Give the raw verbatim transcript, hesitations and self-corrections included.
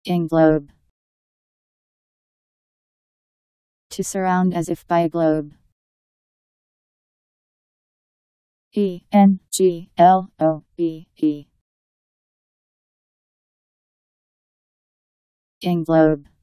Englobe. To surround as if by a globe. E N G L O B E. Englobe.